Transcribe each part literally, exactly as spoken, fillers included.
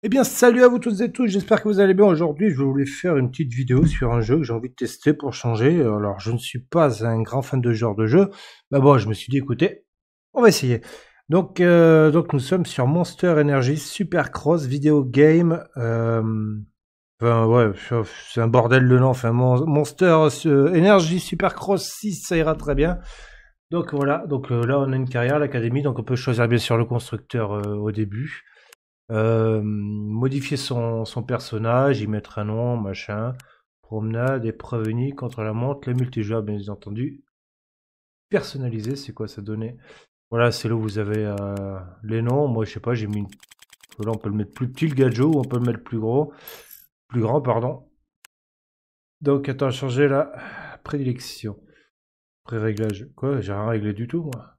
Eh bien, salut à vous toutes et tous, j'espère que vous allez bien. Aujourd'hui, je voulais faire une petite vidéo sur un jeu que j'ai envie de tester pour changer. Alors, je ne suis pas un grand fan de ce genre de jeu, mais bon, je me suis dit, écoutez, on va essayer. Donc, euh, donc nous sommes sur Monster Energy Supercross Video Game. Euh, enfin, ouais, c'est un bordel de nom. Enfin, Monster euh, Energy Supercross six, ça ira très bien. Donc voilà, donc euh, là on a une carrière, l'académie, donc on peut choisir bien sûr le constructeur euh, au début. Euh, modifier son, son personnage, y mettre un nom, machin, promenade, épreuve unique, contre la montre, le multijoueur bien entendu. Personnaliser, c'est quoi ça donner? Voilà, c'est là où vous avez euh, les noms. Moi je sais pas, j'ai mis une... Là on peut le mettre plus petit le gadget ou on peut le mettre plus gros. Plus grand, pardon. Donc attends, changer la prédilection. Pré-réglage. Quoi? J'ai rien réglé du tout moi.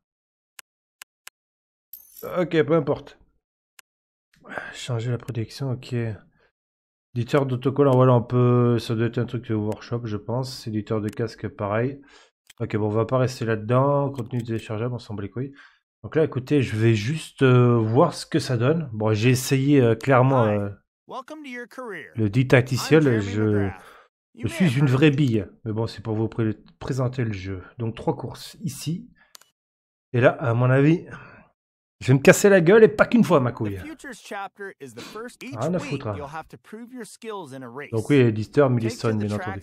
Ok, peu importe. Changer la prédilection, ok. Éditeur d'autocollant, voilà, on peut. Ça doit être un truc de workshop, je pense. Éditeur de casque, pareil. Ok, bon, on va pas rester là-dedans. Contenu téléchargeable, on s'en bat les couilles. Donc là, écoutez, je vais juste euh, voir ce que ça donne. Bon, j'ai essayé euh, clairement euh, le didacticiel. Je, je suis une vraie bille. Mais bon, c'est pour vous pré présenter le jeu. Donc, trois courses ici. Et là, à mon avis. Je vais me casser la gueule et pas qu'une fois, ma couille. Rien à foutre. Hein. Donc oui, l'éditeur Milestone, bien entendu.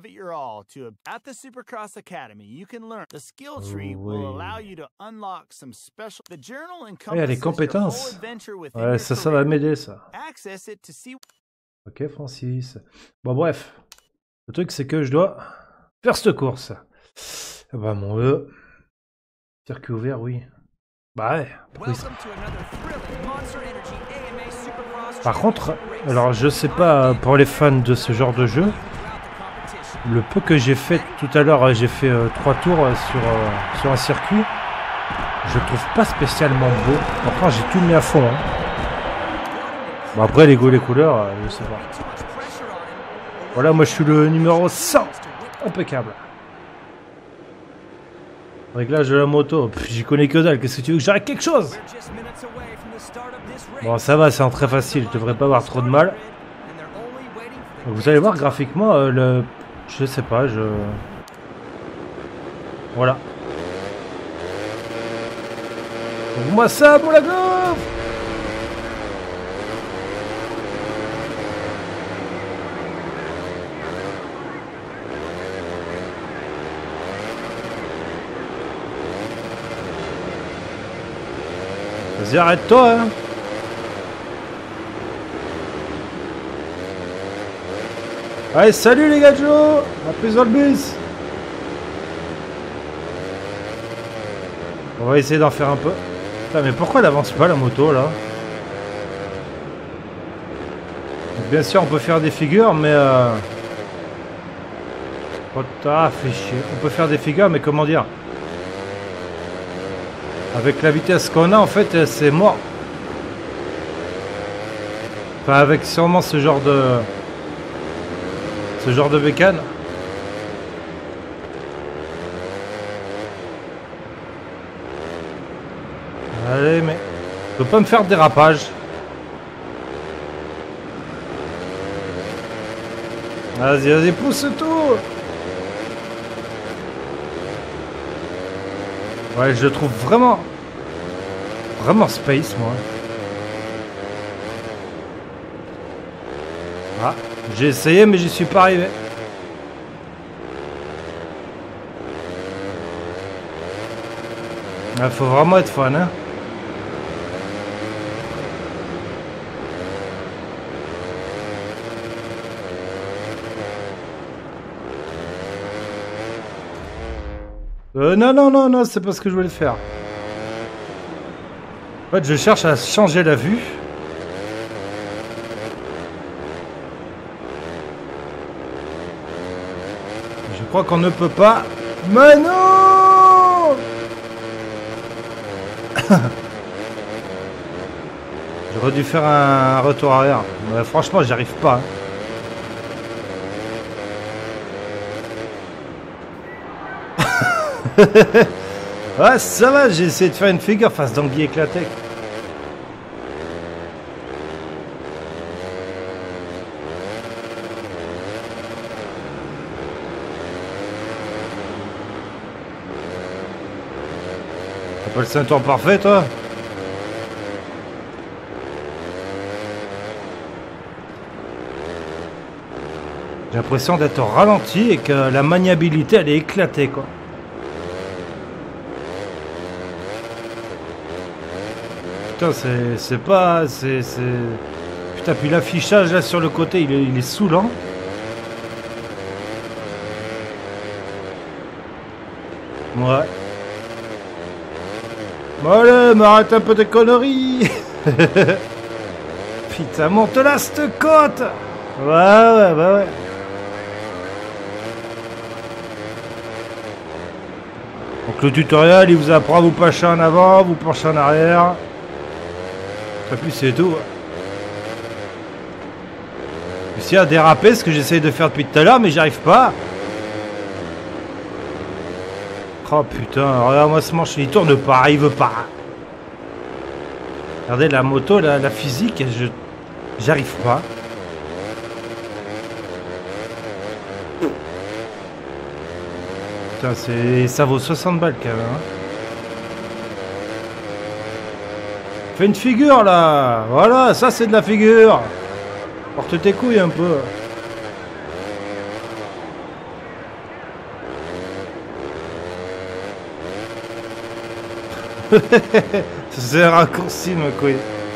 Il y a les compétences. Ouais, ça, ça va m'aider, ça. Ok, Francis. Bon, bref. Le truc, c'est que je dois faire cette course. Bah, mon vœu. Circuit ouvert, oui. Bah ouais. Oui. Par contre, alors je sais pas pour les fans de ce genre de jeu, le peu que j'ai fait tout à l'heure, j'ai fait euh, trois tours euh, sur, euh, sur un circuit, je le trouve pas spécialement beau. Enfin, j'ai tout mis à fond. Hein. Bon après les goûts, les couleurs, euh, je sais pas. Voilà, moi je suis le numéro cent, impeccable. Réglage de la moto, j'y connais que dalle, qu'est-ce que tu veux que j'arrête quelque chose? Bon ça va, c'est en très facile, je devrais pas avoir trop de mal. Donc, vous allez voir graphiquement, euh, le... je sais pas, je... Voilà. Donc, moi ça, mon lago. Vas-y, arrête-toi, hein. Allez, salut les gars de Joe. À plus dans le bus. On va essayer d'en faire un peu. Putain, mais pourquoi elle avance pas la moto, là? Donc, bien sûr, on peut faire des figures, mais... Euh... Ah, fait chier. On peut faire des figures, mais comment dire? Avec la vitesse qu'on a, en fait, c'est mort. Enfin, avec sûrement ce genre de... Ce genre de bécane. Allez, mais... Je peux pas me faire de dérapage. Vas-y, vas-y, pousse tout. Ouais, je le trouve vraiment... Vraiment space, moi. Ah, j'ai essayé, mais j'y suis pas arrivé. Il faut vraiment être fan, hein. Euh, non, non, non, non, c'est pas ce que je voulais faire. En fait, je cherche à changer la vue. Je crois qu'on ne peut pas. Mais non! J'aurais dû faire un retour arrière. Mais franchement, j'y arrive pas. Ouais, ça va, j'ai essayé de faire une figure face d'anguille éclatée. Pas le ceinture parfait, toi? J'ai l'impression d'être au ralenti et que la maniabilité, elle est éclatée, quoi. Putain, c'est pas... c'est... Putain, puis l'affichage, là, sur le côté, il est, il est saoulant. Ouais. Bon allez, m'arrête un peu de conneries. Putain, monte là, cette côte. Ouais, ouais, bah ouais. Donc le tutoriel, il vous apprend à vous pencher en avant, vous pencher en arrière. Et puis c'est tout. Ici à déraper, ce que j'essaye de faire depuis tout à l'heure, mais j'y arrive pas. Oh putain, regarde-moi ce manche, il tourne pas, il veut pas. Regardez la moto, la, la physique, je j'arrive pas. Putain, c'est ça vaut soixante balles quand même. Hein. Fais une figure là, voilà, ça c'est de la figure. Porte tes couilles un peu. C'est un raccourci, ma couille.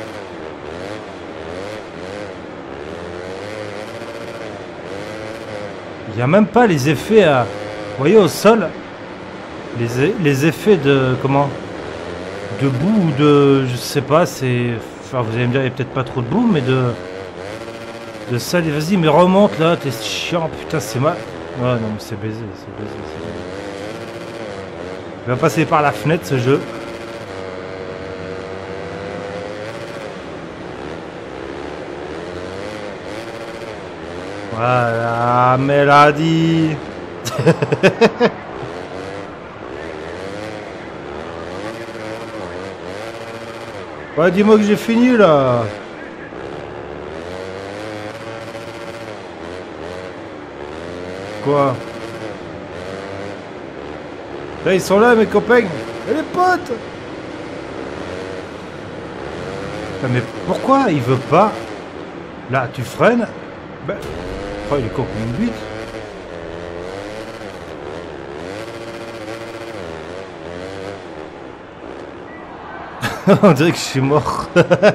Il n'y a même pas les effets à... Vous voyez au sol les, les effets de... Comment? De boue ou de... Je sais pas, c'est... Enfin, vous allez me dire, il n'y a peut-être pas trop de boue, mais de... De ça, vas-y, mais remonte là, t'es chiant, putain, c'est mal. Ouais, non, mais c'est baisé, c'est baisé, c'est baisé. Il va passer par la fenêtre, ce jeu. Voilà, Mélodie. Ouais, dis-moi que j'ai fini là. Quoi? Là, ils sont là, mes copains. Et les potes. Putain, mais pourquoi il veut pas? Là, tu freines. Ben... Oh, il est con comme une bite. On dirait que je suis mort.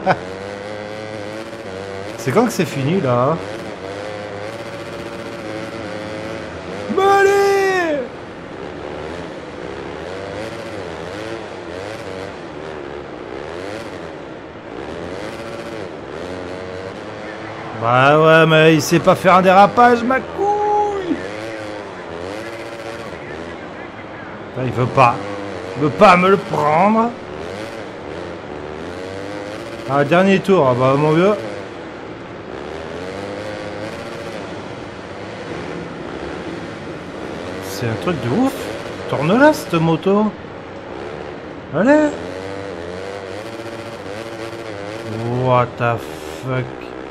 C'est quand que c'est fini là? Mais allez! Bah ouais, mais il sait pas faire un dérapage, ma couille! Là, il veut pas. Il veut pas me le prendre. Ah, dernier tour, ah bah mon vieux. C'est un truc de ouf. Tourne là, cette moto. Allez. What the fuck.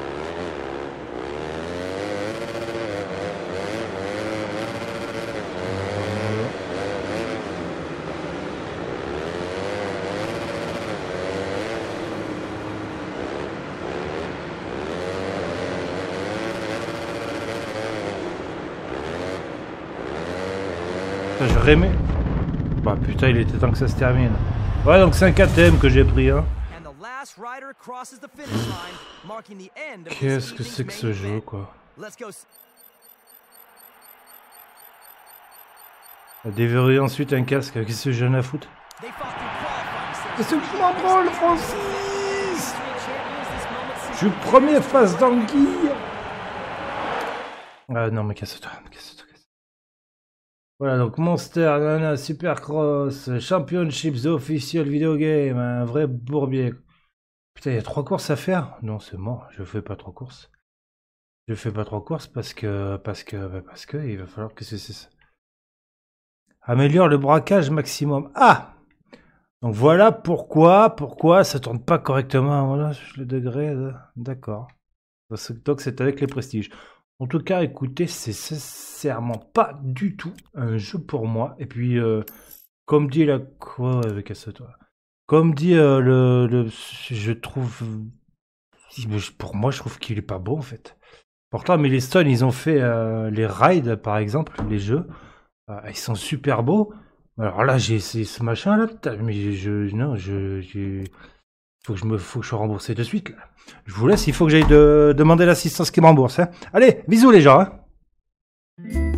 Je remets. Bah putain, il était temps que ça se termine. Ouais, donc c'est un K T M que j'ai pris, hein. Qu'est-ce que c'est que ce jeu, quoi? Déverrouiller ensuite un casque, qu'est-ce que j'en ai à foutre? Qu'est-ce que tu m'en branles, Francis? Je suis le premier face d'anguille. Ah non, mais casse-toi, casse-toi. Voilà, donc Monster, nana, Supercross, Championships Official Video Game, un vrai bourbier. Putain, il y a trois courses à faire? Non, c'est mort, je fais pas trois courses. Je fais pas trois courses parce que, parce que, bah parce que, il va falloir que c'est ça. Améliore le braquage maximum. Ah! Donc voilà pourquoi, pourquoi ça tourne pas correctement. Voilà, le degré, d'accord. Donc c'est avec les prestiges. En tout cas, écoutez, c'est sincèrement pas du tout un jeu pour moi. Et puis, euh, comme dit la quoi avec ça toi. Comme dit euh, le, le, je trouve, pour moi, je trouve qu'il est pas beau en fait. Pourtant, mais les Stones, ils ont fait euh, les rides, par exemple, les jeux. Euh, ils sont super beaux. Alors là, j'ai essayé ce machin là, putain, mais je, non, je, j'ai, faut que je me, faut que je sois remboursé de suite là. Je vous laisse, il faut que j'aille de, demander l'assistance qui me rembourse. Hein. Allez, bisous les gens. Hein.